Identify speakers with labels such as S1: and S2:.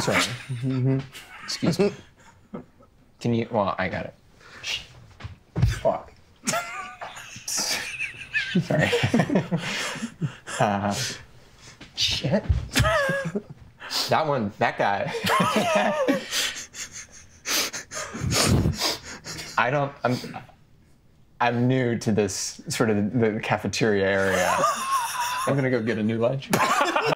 S1: Sorry. Excuse me. Can you? Well, I got it. Fuck. Sorry. Shit. That guy. I'm new to this sort of the cafeteria area. I'm gonna go get a new lunch.